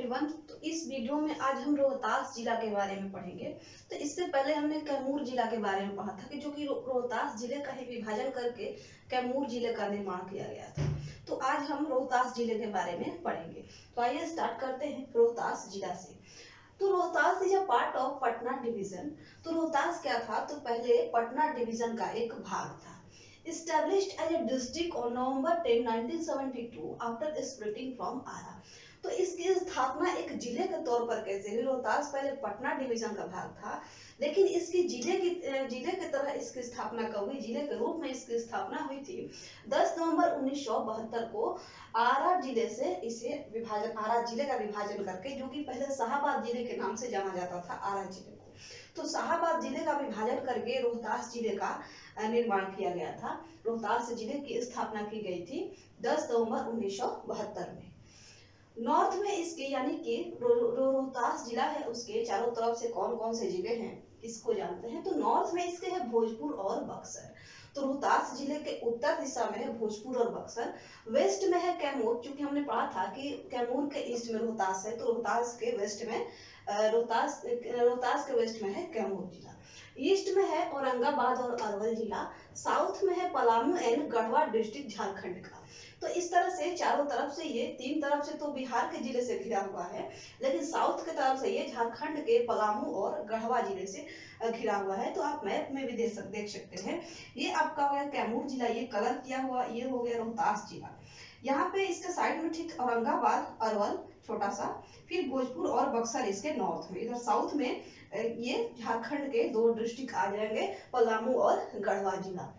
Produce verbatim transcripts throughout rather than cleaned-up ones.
Everyone. तो इस video में आज हम रोहतास जिला के बारे में पढ़ेंगे। तो इससे पहले हमने कैमूर जिला के बारे में पढ़ा था कि जो कि रोहतास जिले का ही विभाजन करके कैमूर जिले का निर्माण किया गया था। तो आज हम रोहतास जिले के बारे में पढ़ेंगे। तो आइए स्टार्ट करते हैं रोहतास जिला से। तो Rohtas is a part of Patna division. तो रोहतास क्या था? तो पहले पटना डिवीजन का एक भाग था। Established as a district on November tenth, nineteen seventy-two after splitting from Ara। तो इसकी स्थापना एक जिले के तौर पर कैसे हुई? रोहतास पहले पटना डिवीजन का भाग था, लेकिन इसकी जिले की जिले की तरह इसकी स्थापना कब हुई? जिले के रूप में इसकी स्थापना हुई थी दस नवंबर उन्नीस सौ बहत्तर को आरा जिले से इसे विभाजन आरा जिले का विभाजन करके, जो कि पहले शाहाबाद जिले के नाम से जाना जाता था आरा जिले को। तो शाहाबाद जिले का विभाजन करके रोहतास जिले का निर्माण किया गया था। रोहतास जिले की स्थापना की गई थी दस नवंबर उन्नीस सौ बहत्तर में। नॉर्थ में इसके यानी कि रो, रो, रोहतास जिला है, उसके चारों तरफ से कौन कौन से जिले हैं इसको जानते हैं। तो नॉर्थ में इसके है भोजपुर और बक्सर। तो रोहतास जिले के उत्तर दिशा में है भोजपुर और बक्सर। वेस्ट में है कैमूर, क्योंकि हमने पढ़ा था कि कैमूर के ईस्ट में रोहतास है, तो रोहतास के वेस्ट में रोहतास रोहतास के वेस्ट में है कैमूर जिला। ईस्ट में है औरंगाबाद और अरवल जिला। साउथ में है पलामू एंड गढ़वा डिस्ट्रिक्ट झारखंड का। तो इस तरह से चारों तरफ से ये तीन तरफ से तो बिहार के जिले से घिरा हुआ है, लेकिन साउथ की तरफ से ये झारखंड के पलामू और गढ़वा जिले से घिरा हुआ है। तो आप मैप में भी देख सकते देख सकते हैं। ये आपका हो गया कैमूर जिला, ये कलर किया हुआ, ये हो गया रोहतास जिला। यहाँ पे इसके साइड में ठीक औरंगाबाद अरवल छोटा सा, फिर भोजपुर और बक्सर इसके नॉर्थ में। इधर साउथ में ये झारखंड के दो डिस्ट्रिक्ट आ जाएंगे, पलामू और गढ़वा जिला।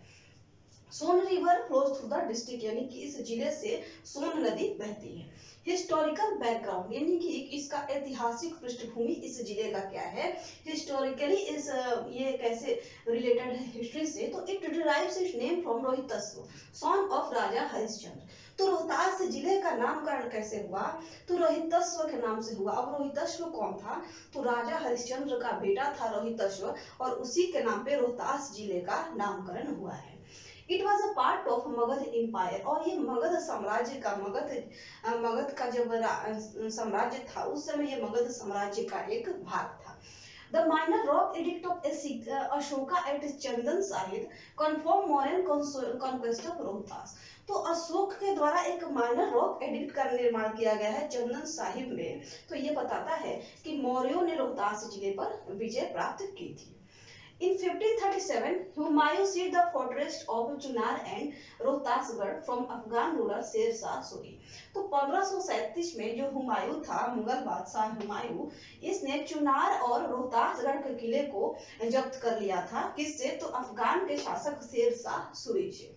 Son river flows through the district, यानी कि इस जिले से सोन नदी बहती है। हिस्टोरिकल बैकग्राउंड, यानी कि इसका ऐतिहासिक पृष्ठभूमि इस जिले का क्या है? हिस्टोरिकली इस ये कैसे रिलेटेड है हिस्ट्री से? तो it derives its name from Rohitashva, son of Raja Harishchandra. तो रोहतास जिले का नामकरण कैसे हुआ? तो रोहितस्व के नाम से हुआ। अब रोहितस्व कौन था? तो राजा हरिश्चंद्र का बेटा था रोहितस्व, और उसी के नाम पे रोहतास जिले का नामकरण हुआ है। It was a part of Magadh empire, और ये मगध साम्राज्य का मगध मगध का जब साम्राज्य था उस समय ये मगध साम्राज्य का एक भाग था। The minor rock edict of Ashoka at Chandan Sahib confirm Mauryan conquest of Rohtas. तो अशोक के द्वारा एक माइनर रॉक एडिक्ट का निर्माण किया गया है चंदन साहिब में। तो ये बताता है कि मौर्यों ने रोहतास जिले पर विजय प्राप्त की थी। In fifteen thirty-seven, Humayun seized the fortress of Chunar and Rohtasgarh from Afghan ruler Sher Shah Suri. तो पंद्रह सौ सैंतीस में जो हुमायूं था, मुगल बादशाह हुमायूं, इसने चुनार और रोहतासगढ़ के किले को जब्त कर लिया था। किससे? तो अफगान के शासक शेर शाह सूरी से।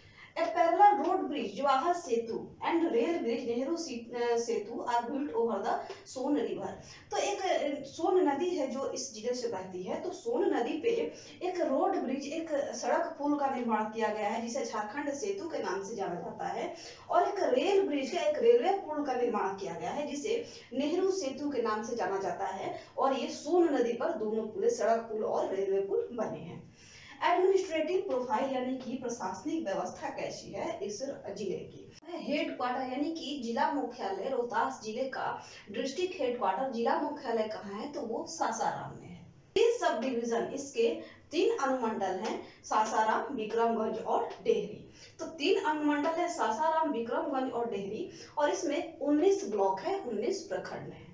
A parallel road bridge, Jawahar Setu, and rail bridge, Nehru Setu, are built over the Son River। तो एक सोन नदी है जो इस जिले से बहती है। तो सोन नदी पे एक रोड ब्रिज, एक सड़क पुल का निर्माण किया गया है, जिसे झारखंड सेतु के नाम से जाना जाता है। और एक रेल ब्रिज का, एक रेलवे पुल का निर्माण किया गया है, जिसे नेहरू सेतु के नाम से जाना जाता है। और ये सोन नदी पर दोनों पुल, सड़क पुल और रेलवे पुल बने हैं। एडमिनिस्ट्रेटिव प्रोफाइल, यानी कि प्रशासनिक व्यवस्था कैसी है इस जिले की? हेड क्वार्टर, यानी कि जिला मुख्यालय रोहतास जिले का डिस्ट्रिक्ट हेड क्वार्टर, जिला मुख्यालय कहाँ है? तो वो सासाराम में है। तीन सब डिवीजन, इसके तीन अनुमंडल हैं, सासाराम, विक्रमगंज और डेहरी। तो तीन अनुमंडल है, सासाराम, विक्रमगंज और डेहरी, और इसमें उन्नीस ब्लॉक है, उन्नीस प्रखंड है।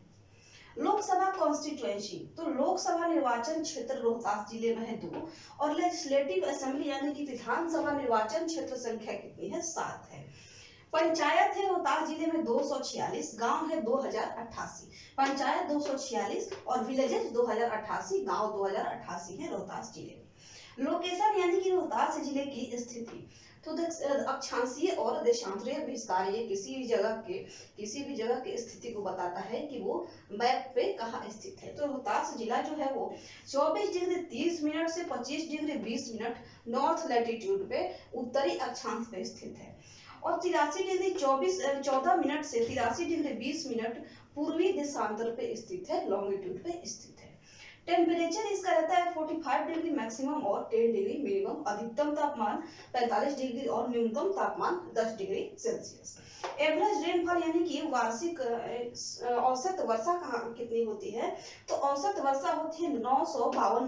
लोकसभा कॉन्स्टिट्यूएंसी, तो लोकसभा निर्वाचन क्षेत्र रोहतास जिले में है दो, और लेजिस्लेटिव असेंबली यानी कि विधानसभा निर्वाचन क्षेत्र संख्या कितनी है? सात है। पंचायत है रोहतास जिले में दो सौ छियालीस, गांव है दो हजार अट्ठासी। पंचायत दो सौ छियालीस और विलेजेस दो हजार अट्ठासी, गांव दो हजार अट्ठासी है रोहतास जिले में। लोकेशन, यानी कि रोहतास जिले की स्थिति, तो अक्षांशीय और देशांतरीय विस्तार, ये किसी भी जगह के किसी भी जगह की स्थिति को बताता है कि वो मैप पे कहाँ स्थित है। तो रोहतास जिला जो है वो चौबीस डिग्री तीस मिनट से पच्चीस डिग्री बीस मिनट नॉर्थ लैटिट्यूड पे उत्तरी अक्षांश पे स्थित है, और तिरासी डिग्री चौबीस चौदह मिनट से तिरासी डिग्री बीस मिनट पूर्वी देशांतर पे स्थित है, लॉन्गिट्यूड पे स्थित है। टेम्परेचर इसका रहता है पैंतालीस डिग्री मैक्सिमम और दस डिग्री मिनिमम। अधिकतम तापमान पैंतालीस डिग्री और न्यूनतम तापमान दस डिग्री सेल्सियस। एवरेज रेनफॉल यानी कि वार्षिक औसत वर्षा कहाँ कितनी होती है, तो औसत वर्षा होती है नौ सौ बावन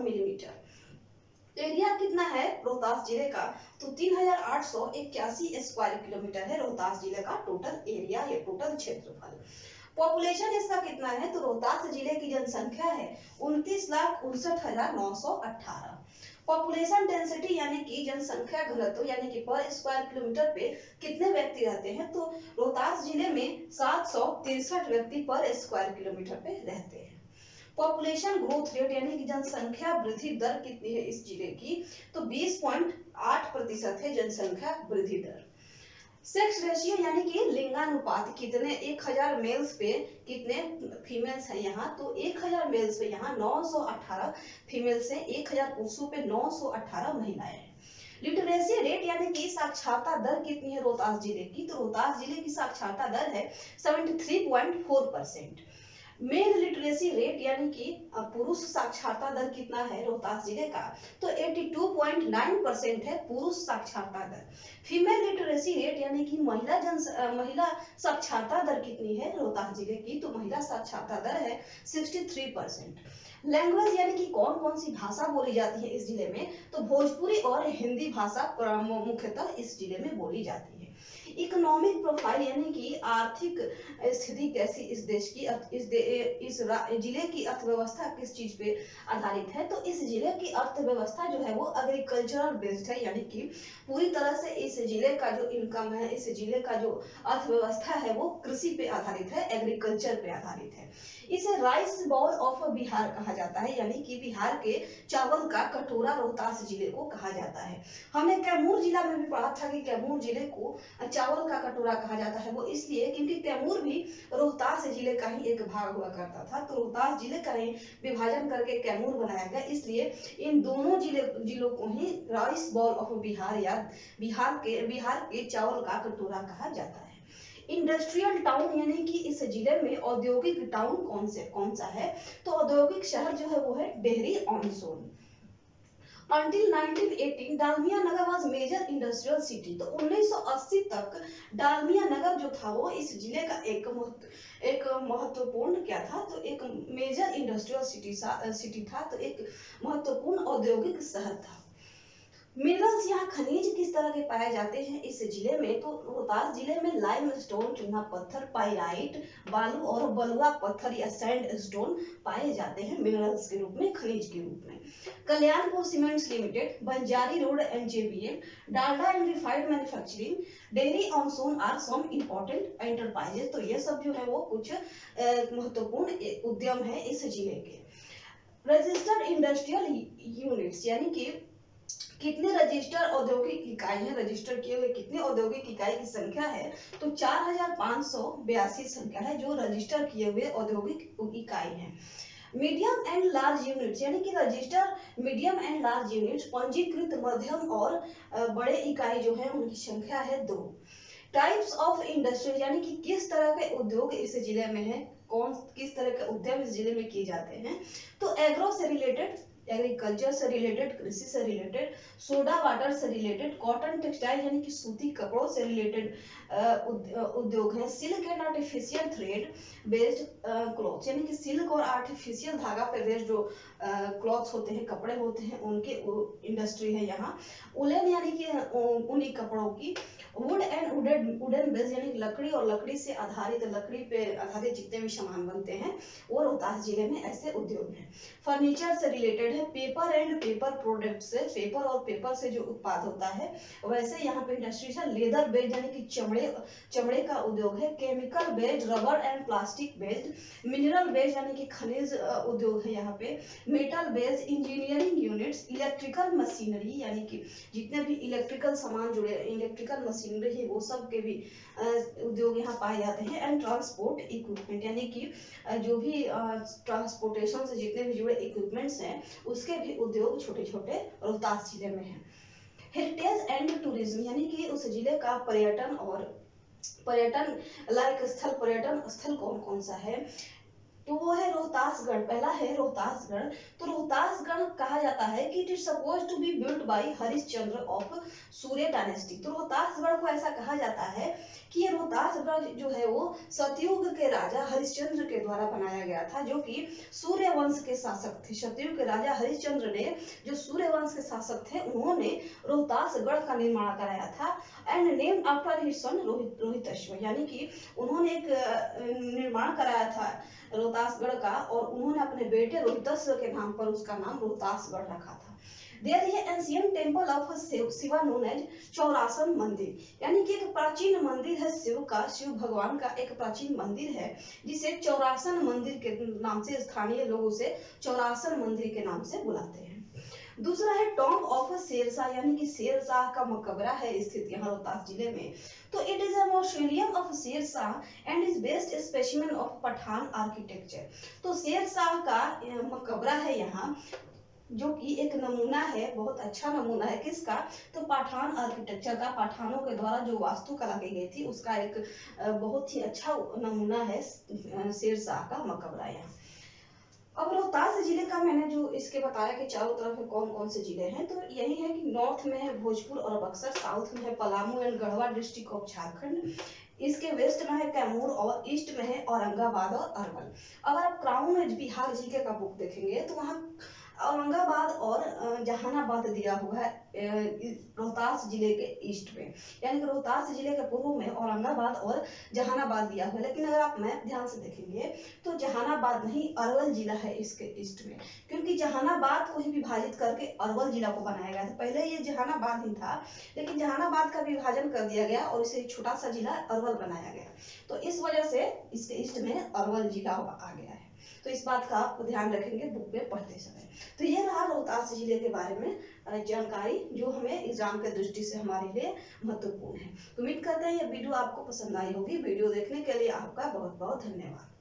मिलीमीटर। एरिया कितना है रोहतास जिले का, तो तीन हजार आठ सौ इक्यासी स्क्वायर किलोमीटर है रोहतास जिले का टोटल एरिया या टोटल क्षेत्रफल। पॉपुलेशन इसका कितना है, तो रोहतास जिले की जनसंख्या है उनतीस लाख उनसठ हजार नौ सौ अठारह। पॉपुलेशन डेंसिटी यानी कि जनसंख्या घनत्व यानी कि पर स्क्वायर किलोमीटर पे कितने व्यक्ति रहते हैं, तो रोहतास जिले में सात सौ तिरसठ व्यक्ति पर स्क्वायर किलोमीटर पे रहते हैं। पॉपुलेशन ग्रोथ रेट यानी कि जनसंख्या वृद्धि दर कितनी है इस जिले की, तो बीस पॉइंट आठ प्रतिशत है जनसंख्या वृद्धि दर। सेक्स रेशियो यानी कि लिंगानुपात कितने, एक हजार मेल्स पे कितने फीमेल्स हैं यहाँ, तो एक हजार मेल्स पे यहाँ नौ सौ अठारह फीमेल्स हैं, एक हजार पुरुषों पे नौ सौ अठारह महिलाएं हैं। लिटरेसी रेट यानी कि साक्षरता दर कितनी है रोहतास जिले की, तो रोहतास जिले की साक्षरता दर है तिहत्तर पॉइंट चार परसेंट। मेल लिटरेसी रेट यानी कि पुरुष साक्षरता दर कितना है रोहतास जिले का, तो बयासी पॉइंट नौ परसेंट है पुरुष साक्षरता दर। फीमेल लिटरेसी रेट यानी कि महिला जन महिला साक्षरता दर कितनी है रोहतास जिले की, तो महिला साक्षरता दर है तिरसठ परसेंट। लैंग्वेज यानी कि कौन कौन सी भाषा बोली जाती है इस जिले में, तो भोजपुरी और हिंदी भाषा मुख्यतः इस जिले में बोली जाती है। इकोनॉमिक प्रोफाइल यानी कि आर्थिक स्थिति कैसी इस देश की, इस दे, इस जिले की अर्थव्यवस्था किस चीज पे आधारित है, तो इस जिले की अर्थव्यवस्था जो है वो एग्रीकल्चरल बेस्ड है, यानी कि पूरी तरह से इस जिले का जो इनकम है, इस जिले का जो अर्थव्यवस्था है वो कृषि पे आधारित है, एग्रीकल्चर पे आधारित है। इसे राइस बाउल ऑफ बिहार कहा जाता है, यानी कि बिहार के चावल का कटोरा रोहतास जिले को कहा जाता है। हमने कैमूर जिला में भी पढ़ा था कि कैमूर जिले को चावल का कटोरा कहा जाता है, वो इसलिए क्योंकि कैमूर भी रोहतास जिले का ही एक भाग हुआ करता था, तो रोहतास जिले का ही विभाजन करके कैमूर बनाया गया, इसलिए इन दोनों जिले जिलों को ही राइस बाउल ऑफ बिहार या बिहार के बिहार के चावल का कटोरा कहा जाता है। इंडस्ट्रियल टाउन यानी कि इस जिले में औद्योगिक टाउन कौन से कौन सा है, तो औद्योगिक शहर जो है वो है Dehri on Son. Until nineteen eighteen Dalmia Nagar was major industrial city, तो उन्नीस सौ अस्सी तक डालमिया नगर जो था वो इस जिले का एक एक महत्वपूर्ण क्या था, तो एक मेजर इंडस्ट्रियल सिटी सिटी था, तो एक महत्वपूर्ण औद्योगिक शहर था। मिनरल्स यहाँ खनिज किस तरह के पाए जाते हैं इस जिले में, तो रोहतास जिले में लाइमस्टोन चूना पत्थर, पाइराइट बालू और बलुआ पत्थर या सैंड स्टोन पाए जाते हैं मिनरल्स के रूप में, खनिज के रूप में। Kalyanpur cements limited, Banjari road NJBL, Dalda and refined manufacturing, Dehri on Son are some important enterprises, तो ये सब जो है वो कुछ महत्वपूर्ण उद्यम है इस जिले के। रजिस्टर्ड इंडस्ट्रियल यूनिट्स यानी कि कितने रजिस्टर औद्योगिक इकाई है, रजिस्टर किए हुए कितने औद्योगिक इकाई की संख्या है, तो चार हजार पांच सौ बयासी संख्या है जो रजिस्टर किए हुए औद्योगिक इकाई है। मीडियम एंड लार्ज यूनिट्स यानी कि register medium and large units पंजीकृत मध्यम और बड़े इकाई जो है उनकी संख्या है दो। टाइप्स ऑफ इंडस्ट्री यानी कि किस तरह के उद्योग इस जिले में है, कौन किस तरह के उद्यम इस जिले में किए जाते हैं, तो एग्रो से रिलेटेड, एग्रीकल्चर से रिलेटेड, कृषि से रिलेटेड, सोडा वाटर से रिलेटेड, कॉटन टेक्सटाइल यानी कि सूती कपड़ों से रिलेटेड उद्योग है, silk and artificial thread based cloth यानी कि सिल्क और आर्टिफिशियल धागा पे बेस्ड जो क्लॉथ्स होते हैं, कपड़े होते हैं, उनके इंडस्ट्री है यहाँ। उलेन यानी कि ऊनी कपड़ों की, wood and wooden wooden based यानी लकड़ी और लकड़ी से आधारित, लकड़ी पे आधारित जितने भी सामान बनते हैं वो रोहतास जिले में ऐसे उद्योग हैं। फर्नीचर से रिलेटेड है, पेपर एंड पेपर प्रोडक्ट से, पेपर और पेपर से जो उत्पाद होता है वैसे यहाँ पे इंडस्ट्री है। लेदर बेस्ड यानी कि चमड़े चमड़े का उद्योग है। Chemical based, rubber and plastic based, mineral based यानी कि खनिज उद्योग है यहाँ पे। Metal based, engineering units, electrical machinery यानी कि जितने भी इलेक्ट्रिकल सामान जुड़े, इलेक्ट्रिकल मशीनरी है वो सब के भी उद्योग यहाँ पाए जाते हैं। एंड ट्रांसपोर्ट इक्विपमेंट यानी कि जो भी ट्रांसपोर्टेशन से जितने भी जुड़े इक्विपमेंट्स हैं उसके भी उद्योग छोटे छोटे रोहतास जिले में हैं। हेरिटेज एंड टूरिज्म यानी कि उस जिले का पर्यटन और पर्यटन लायक स्थल, पर्यटन स्थल कौन कौन सा है, तो वो है रोहतासगढ़। पहला है रोहतासगढ़। तो रोहतासगढ़ कहा जाता है कि it is suppose to be built by Harishchandra of Surya dynasty. तो रोहतासगढ़ को ऐसा कहा जाता है कि ये रोहतासगढ़ जो है वो सतयुग के राजा हरिश्चंद्र के द्वारा बनाया गया था, जो कि सूर्य वंश के शासक थे। सतयुग के राजा हरिश्चंद्र ने, जो सूर्य वंश के शासक थे, उन्होंने रोहतासगढ़ का निर्माण कराया था। And name after his son Rohit Rohitashva, यानी कि उन्होंने एक निर्माण कराया था रोहतासगढ़ का, और उन्होंने अपने बेटे रोहितश्व के नाम पर उसका नाम रोहतासगढ़ रखा था। There is an ancient temple of Shiva known as चौरासन मंदिर, यानी कि एक प्राचीन मंदिर है शिव का, शिव भगवान का एक प्राचीन मंदिर है जिसे चौरासन मंदिर के नाम से स्थानीय लोग उसे चौरासन मंदिर के नाम से बुलाते हैं। दूसरा है टॉम्ब ऑफ शेरशाह, यानी कि शेरशाह का मकबरा है स्थित यहाँ रोहतास जिले में। तो it is a mausoleum of Shershah and is best specimen of Pathan architecture. तो शेरशाह का मकबरा है यहाँ, जो कि एक नमूना है, बहुत अच्छा नमूना है किसका, तो पठान आर्किटेक्चर का, पठानों के द्वारा जो वास्तुकला की गई थी उसका एक बहुत ही अच्छा नमूना है शेरशाह का मकबरा यहाँ। अब रोहतास जिले का मैंने जो इसके बताया कि चारों तरफ में कौन कौन से जिले हैं, तो यही है कि नॉर्थ में है भोजपुर और बक्सर, साउथ में है Palamu and Garhwa district of Jharkhand, इसके वेस्ट में है कैमूर और ईस्ट में है औरंगाबाद और अरवल। अगर आप क्राउन बिहार जीके का बुक देखेंगे तो वहाँ औरंगाबाद और जहानाबाद दिया हुआ है रोहतास जिले के ईस्ट में, यानी कि रोहतास जिले के पूर्व में औरंगाबाद और जहानाबाद दिया हुआ है। लेकिन अगर आप मैप ध्यान से देखेंगे तो जहानाबाद नहीं अरवल जिला है इसके ईस्ट में, क्योंकि जहानाबाद को ही विभाजित करके अरवल जिला को बनाया गया था। पहले ये जहानाबाद ही था, लेकिन जहानाबाद का विभाजन कर दिया गया और इसे छोटा सा जिला अरवल बनाया गया, तो इस वजह से इसके ईस्ट में अरवल जिला आ गया है। तो इस बात का आप ध्यान रखेंगे बुक में पढ़ते समय। तो ये रहा रोहतास जिले के बारे में जानकारी, जो हमें एग्जाम के दृष्टि से हमारे लिए महत्वपूर्ण है। तो उम्मीद करते हैं ये वीडियो आपको पसंद आई होगी। वीडियो देखने के लिए आपका बहुत बहुत धन्यवाद।